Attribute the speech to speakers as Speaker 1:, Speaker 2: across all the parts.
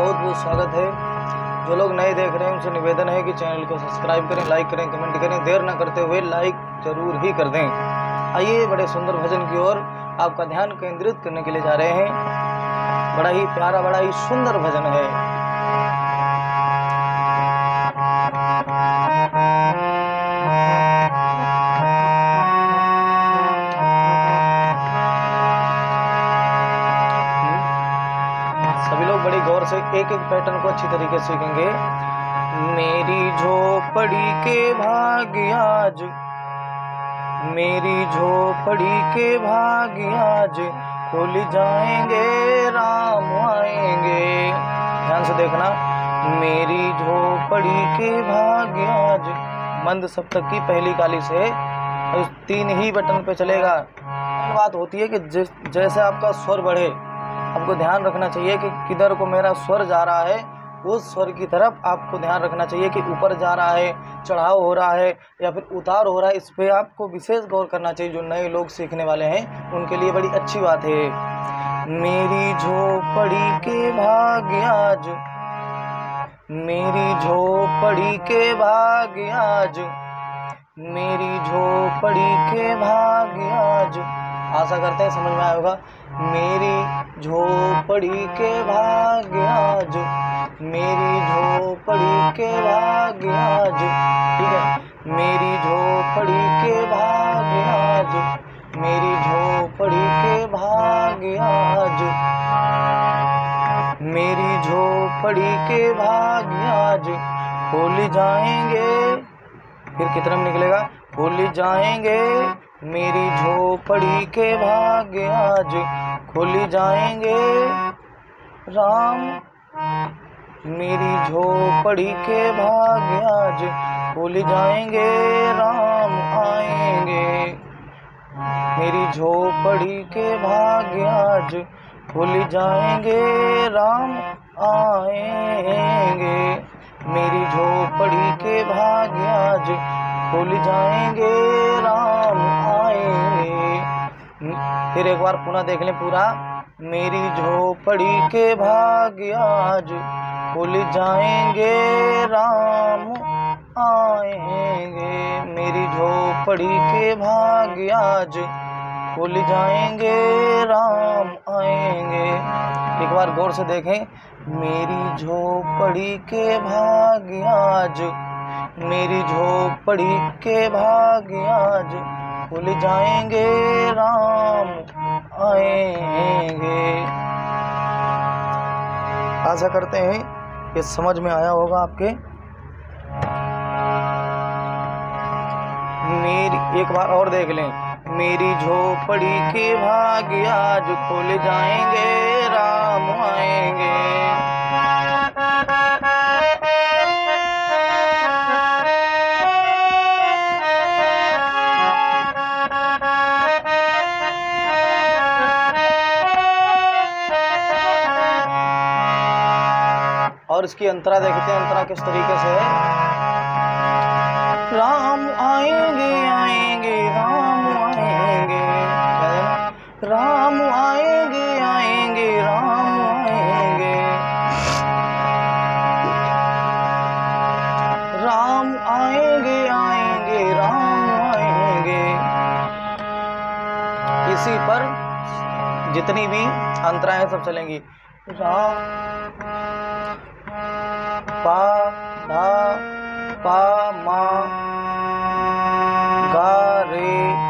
Speaker 1: बहुत बहुत स्वागत है। जो लोग नए देख रहे हैं उनसे निवेदन है कि चैनल को सब्सक्राइब करें, लाइक करें, कमेंट करें। देर न करते हुए लाइक जरूर ही कर दें। आइए बड़े सुंदर भजन की ओर आपका ध्यान केंद्रित करने के लिए जा रहे हैं। बड़ा ही प्यारा, बड़ा ही सुंदर भजन है। सभी लोग बड़ी गौर से एक एक पैटर्न को अच्छी तरीके से सीखेंगे। मेरी झोपड़ी के भाग्य आज, मेरी झोपड़ी के भाग्य आज खुल जाएंगे, राम आएंगे। ध्यान से देखना, मेरी झोपड़ी के भाग्य आज। मंद सप्तक की पहली काली से तो 3 ही बटन पे चलेगा। बात होती है कि जैसे आपका स्वर बढ़े, आपको ध्यान रखना चाहिए कि किधर को मेरा स्वर जा रहा है, उस स्वर की तरफ आपको ध्यान रखना चाहिए कि ऊपर जा रहा है, चढ़ाव हो रहा है या फिर उतार हो रहा है। इस पे आपको विशेष गौर करना चाहिए। जो नए लोग सीखने वाले हैं उनके लिए बड़ी अच्छी बात है। मेरी झोपड़ी के भाग्य आज, मेरी झोपड़ी के भाग्य आज, मेरी झोपड़ी के भाग्य आज। आशा करते हैं समझ में आया होगा। मेरी झोपड़ी के भाग्य आज, मेरी झोपड़ी के भाग्य आज। ठीक है, मेरी झोपड़ी के भाग्य आज, मेरी झोपड़ी के भाग्य आज, मेरी झोपड़ी के भाग्य आज खुल जाएंगे। फिर कितना में निकलेगा? खुल जाएंगे, मेरी झोपड़ी के भाग्य आज खुल जाएंगे, राम। मेरी झोपड़ी के भाग्य आज खुल जाएंगे, राम आएंगे। मेरी झोपड़ी के भाग्य आज खुल जाएंगे, राम आएंगे। मेरी झोपड़ी के भाग्य आज खुल जाएंगे, राम आएंगे। फिर एक बार पुनः देख लें पूरा। मेरी झोपड़ी के भाग्य आज खुल जाएंगे, राम आएंगे। मेरी झोपड़ी के भाग्य आज खुल जाएंगे, राम आएंगे। एक बार गौर से देखें। मेरी झोपड़ी के भाग्य आज, मेरी झोपड़ी के भाग्य आज खुल जाएंगे, राम आएंगे। आशा करते हैं ये समझ में आया होगा आपके। मेरी एक बार और देख लें। मेरी झोपड़ी के भाग्य आज खुल जाएंगे, राम आएंगे। और इसकी अंतरा देखते हैं। अंतरा किस तरीके से है। राम आएंगे, आएंगे, राम आएंगे, राम आएंगे, आएंगे, राम आएंगे, राम आएंगे, आएंगे, राम आएंगे। इसी पर जितनी भी अंतराएं सब चलेंगी। राम पा धा पा मा गा रे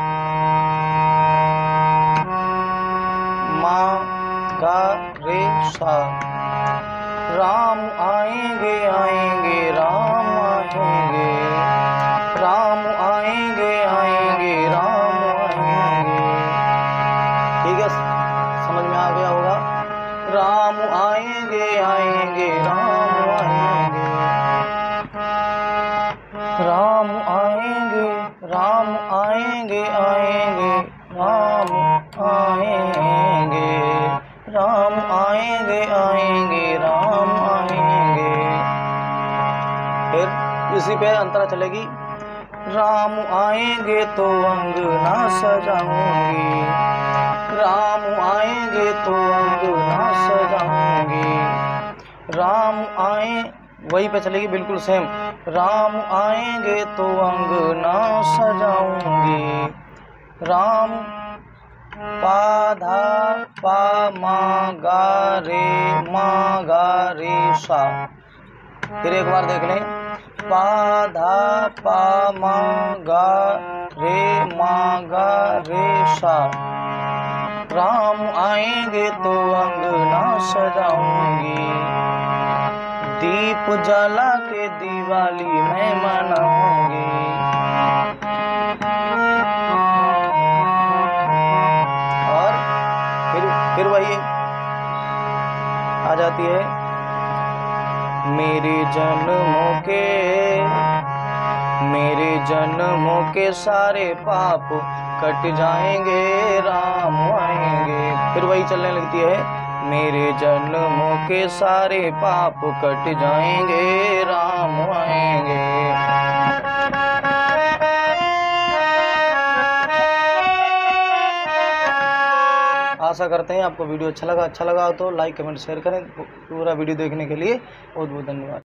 Speaker 1: मा गा रे सा। राम आएंगे, आएंगे, राम आएंगे, राम आएंगे, आएंगे, राम आएंगे। ठीक है, समझ में आ गया होगा। राम आएंगे, आएंगे, राम आएंगे, राम आएंगे, राम आएंगे, आएंगे, राम आएंगे, राम आएंगे, आएंगे, राम आएंगे। फिर इसी पे अंतरा चलेगी। राम आएंगे तो अंगना सजाऊंगी, राम आएंगे तो अंगना सजाऊंगी, राम आए, वही पे चलेगी बिल्कुल सेम। राम आएंगे तो अंगना सजाऊंगी, राम पा धा पा मा गा रे सा। फिर एक बार देख लें, पा धा पा मा गा रे सा। राम आएंगे तो अंगना सजाऊंगी, दीप जला के दिवाली मैं मनाऊंगी। और फिर वही आ जाती है, मेरे जन्मों के सारे पाप कट जाएंगे, राम आएंगे। फिर वही चलने लगती है, मेरे जन्मों के सारे पाप कट जाएंगे, राम आएंगे। आशा करते हैं आपको वीडियो अच्छा लगा तो लाइक कमेंट शेयर करें। पूरा वीडियो देखने के लिए बहुत बहुत धन्यवाद।